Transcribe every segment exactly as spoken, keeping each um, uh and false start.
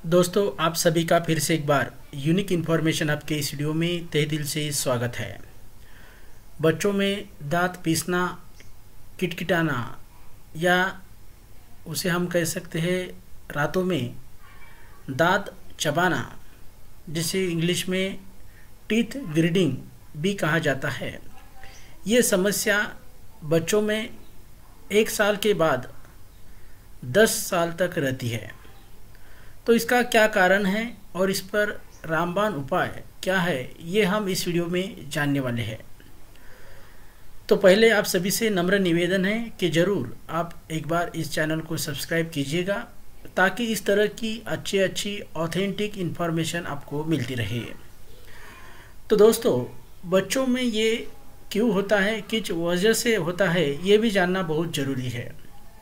दोस्तों, आप सभी का फिर से एक बार यूनिक इन्फॉर्मेशन आपके इस वीडियो में तहे दिल से स्वागत है। बच्चों में दांत पीसना, किटकिटाना या उसे हम कह सकते हैं रातों में दांत चबाना, जिसे इंग्लिश में टीथ ग्रीडिंग भी कहा जाता है, ये समस्या बच्चों में एक साल के बाद दस साल तक रहती है। तो इसका क्या कारण है और इस पर रामबाण उपाय क्या है, ये हम इस वीडियो में जानने वाले हैं। तो पहले आप सभी से नम्र निवेदन है कि ज़रूर आप एक बार इस चैनल को सब्सक्राइब कीजिएगा, ताकि इस तरह की अच्छी अच्छी ऑथेंटिक इन्फॉर्मेशन आपको मिलती रहे। तो दोस्तों, बच्चों में ये क्यों होता है, किस वजह से होता है, ये भी जानना बहुत ज़रूरी है।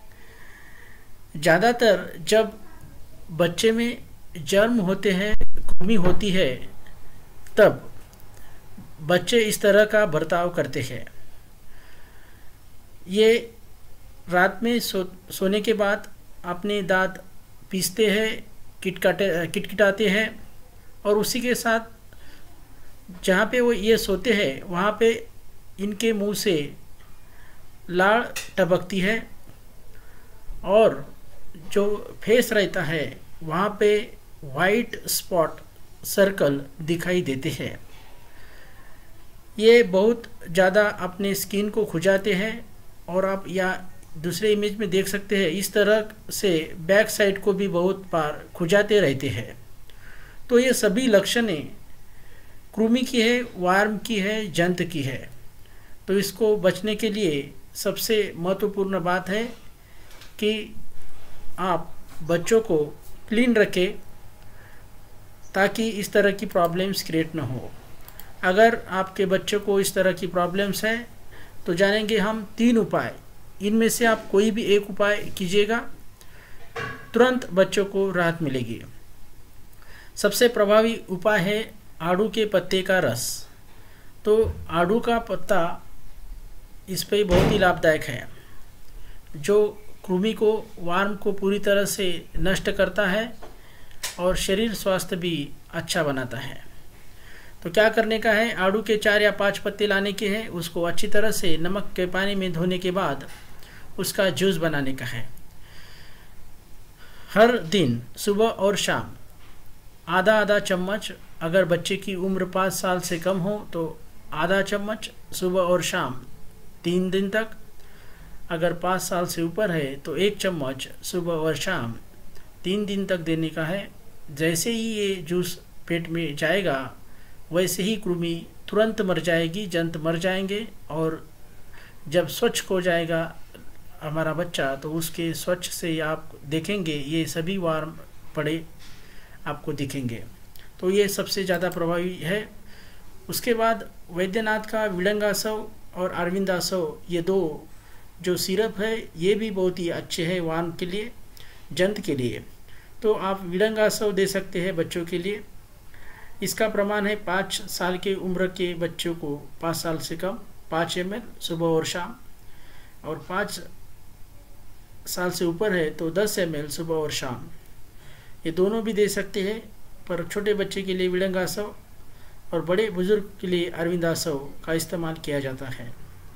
ज़्यादातर जब बच्चे में जन्म होते हैं, कृमि होती है, तब बच्चे इस तरह का बर्ताव करते हैं। ये रात में सो सोने के बाद अपने दांत पीसते हैं, किटकाटे किटकिटाते हैं, और उसी के साथ जहाँ पे वो ये सोते हैं वहाँ पे इनके मुंह से लार टपकती है, और जो फेस रहता है वहाँ पे वाइट स्पॉट सर्कल दिखाई देते हैं। ये बहुत ज़्यादा अपने स्किन को खुजाते हैं, और आप या दूसरे इमेज में देख सकते हैं, इस तरह से बैक साइड को भी बहुत बार खुजाते रहते हैं। तो ये सभी लक्षणें कृमि की है, वार्म की है, जंत की है। तो इसको बचने के लिए सबसे महत्वपूर्ण बात है कि आप बच्चों को क्लीन रखें, ताकि इस तरह की प्रॉब्लम्स क्रिएट ना हो। अगर आपके बच्चों को इस तरह की प्रॉब्लम्स है तो जानेंगे हम तीन उपाय। इनमें से आप कोई भी एक उपाय कीजिएगा, तुरंत बच्चों को राहत मिलेगी। सबसे प्रभावी उपाय है आड़ू के पत्ते का रस। तो आड़ू का पत्ता इस पे बहुत ही लाभदायक है, जो कृमि को, वार्म को पूरी तरह से नष्ट करता है और शरीर स्वास्थ्य भी अच्छा बनाता है। तो क्या करने का है, आड़ू के चार या पांच पत्ते लाने के हैं, उसको अच्छी तरह से नमक के पानी में धोने के बाद उसका जूस बनाने का है। हर दिन सुबह और शाम आधा आधा चम्मच, अगर बच्चे की उम्र पाँच साल से कम हो तो आधा चम्मच सुबह और शाम तीन दिन तक, अगर पाँच साल से ऊपर है तो एक चम्मच सुबह और शाम तीन दिन तक देने का है। जैसे ही ये जूस पेट में जाएगा, वैसे ही कृमि तुरंत मर जाएगी, जंत मर जाएंगे, और जब स्वच्छ हो जाएगा हमारा बच्चा, तो उसके स्वच्छ से आप देखेंगे ये सभी वार्म पड़े आपको दिखेंगे। तो ये सबसे ज़्यादा प्रभावी है। उसके बाद वैद्यनाथ का विलंगासव और अरविंदासव, ये दो जो सिरप है, ये भी बहुत ही अच्छे हैं वार्म के लिए, जंत के लिए। तो आप विलंगासव दे सकते हैं बच्चों के लिए। इसका प्रमाण है पाँच साल के उम्र के बच्चों को, पाँच साल से कम, पाँच एम एल सुबह और शाम, और पाँच साल से ऊपर है तो दस एम एल सुबह और शाम। ये दोनों भी दे सकते हैं, पर छोटे बच्चे के लिए विलंगासव और बड़े बुजुर्ग के लिए अरविंदासव का इस्तेमाल किया जाता है।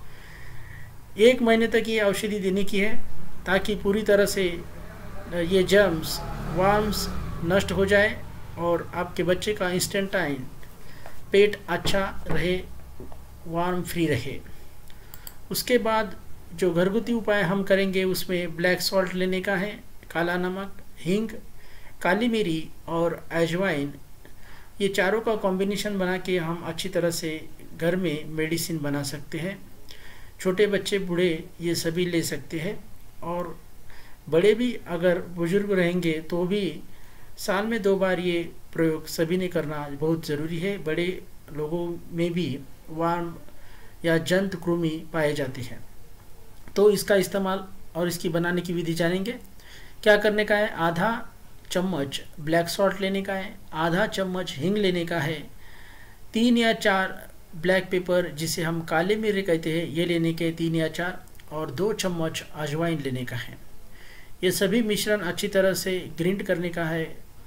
एक महीने तक ये औषधि देने की है, ताकि पूरी तरह से ये जर्म्स, वार्म्स नष्ट हो जाए और आपके बच्चे का इंस्टेंटाइन पेट अच्छा रहे, वार्म फ्री रहे। उसके बाद जो घरगुती उपाय हम करेंगे, उसमें ब्लैक सॉल्ट लेने का है, काला नमक, हींग, काली मिरी और अजवाइन, ये चारों का कॉम्बिनेशन बना के हम अच्छी तरह से घर में मेडिसिन बना सकते हैं। छोटे बच्चे, बूढ़े, ये सभी ले सकते हैं, और बड़े भी अगर बुजुर्ग रहेंगे तो भी साल में दो बार ये प्रयोग सभी ने करना बहुत ज़रूरी है। बड़े लोगों में भी वार्म या जंत कृमि पाए जाते हैं। तो इसका इस्तेमाल और इसकी बनाने की विधि जानेंगे। क्या करने का है, आधा चम्मच ब्लैक सॉल्ट लेने का है, आधा चम्मच हींग लेने का है, तीन या चार ब्लैक पेपर, जिसे हम काले मिर्च कहते हैं, ये लेने के तीन या चार, और दो चम्मच अजवाइन लेने का है। ये सभी मिश्रण अच्छी तरह से ग्राइंड करने का है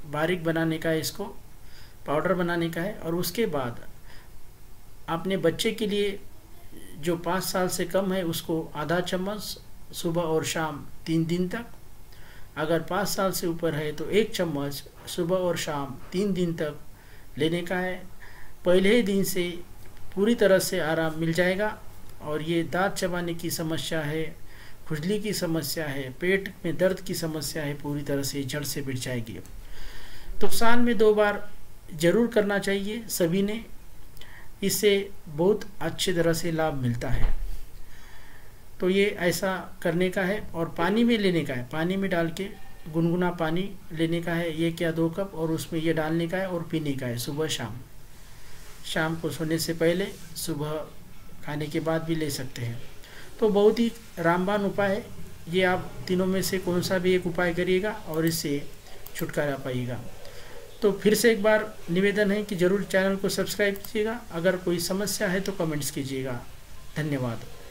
बारीक बनाने का है, इसको पाउडर बनाने का है। और उसके बाद अपने बच्चे के लिए जो पाँच साल से कम है उसको आधा चम्मच सुबह और शाम तीन दिन तक, अगर पाँच साल से ऊपर है तो एक चम्मच सुबह और शाम तीन दिन तक लेने का है। पहले ही दिन से पूरी तरह से आराम मिल जाएगा और ये दांत चबाने की समस्या है, खुजली की समस्या है, पेट में दर्द की समस्या है, पूरी तरह से जड़ से मिट जाएगी। तो साल में दो बार जरूर करना चाहिए सभी ने, इससे बहुत अच्छी तरह से लाभ मिलता है। तो ये ऐसा करने का है और पानी में लेने का है, पानी में डाल के गुनगुना पानी लेने का है, ये क्या दो कप, और उसमें ये डालने का है और पीने का है सुबह शाम। शाम को सोने से पहले, सुबह खाने के बाद भी ले सकते हैं। तो बहुत ही रामबाण उपाय है ये, आप तीनों में से कौन सा भी एक उपाय करिएगा और इससे छुटकारा पाइएगा। तो फिर से एक बार निवेदन है कि ज़रूर चैनल को सब्सक्राइब कीजिएगा, अगर कोई समस्या है तो कमेंट्स कीजिएगा। धन्यवाद।